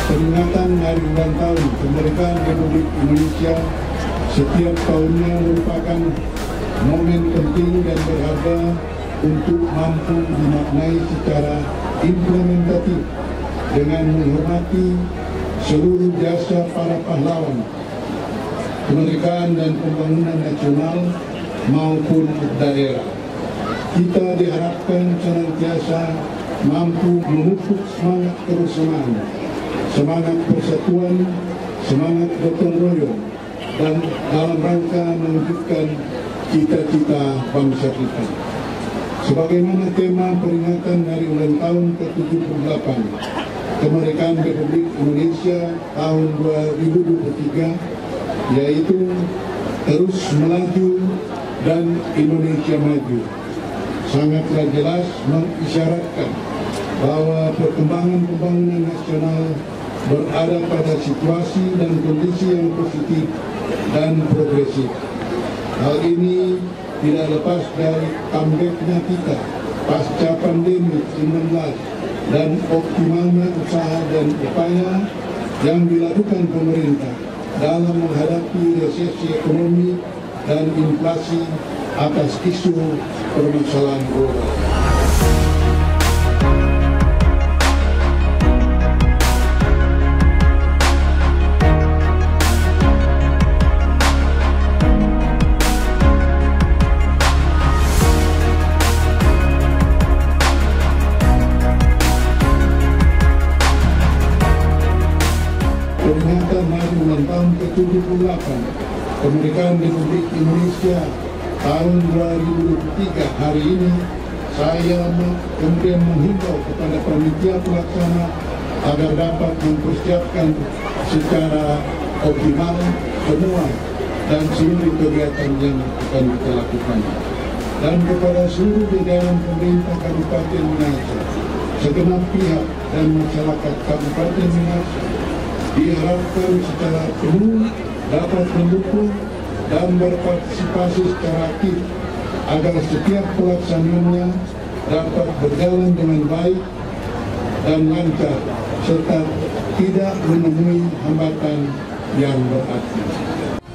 Peringatan Hari Ulang Tahun Kemerdekaan Republik Indonesia setiap tahunnya merupakan momen penting dan berharga untuk mampu dimaknai secara implementatif dengan menghormati seluruh jasa para pahlawan kemerdekaan dan pembangunan nasional maupun daerah. Kita diharapkan senantiasa mampu memupuk semangat kebersamaan, semangat persatuan, semangat gotong royong, dan dalam rangka mewujudkan cita-cita bangsa kita. Sebagaimana tema peringatan Hari Ulang Tahun ke-78 Kemerdekaan Republik Indonesia tahun 2023, yaitu terus melaju dan Indonesia maju, sangatlah jelas mengisyaratkan bahwa perkembangan pembangunan nasional berada pada situasi dan kondisi yang positif dan progresif. Hal ini tidak lepas dari comeback-nya kita pasca pandemi 19 dan optimalnya usaha dan upaya yang dilakukan pemerintah dalam menghadapi resesi ekonomi dan inflasi atas isu permasalahan global. Peringatan Hari Ulang Tahun ke-78 Kemerdekaan Republik Indonesia tahun 2023 hari ini, saya kemudian menghimbau kepada panitia pelaksana agar dapat mempersiapkan secara optimal semua dan seluruh kegiatan yang akan kita lakukan. Dan kepada seluruh jajaran pemerintah Kabupaten Minahasa, segenap pihak dan masyarakat Kabupaten Minahasa diharapkan secara penuh dapat mendukung dan berpartisipasi secara aktif agar setiap pelaksanaannya dapat berjalan dengan baik dan lancar serta tidak menemui hambatan yang berarti.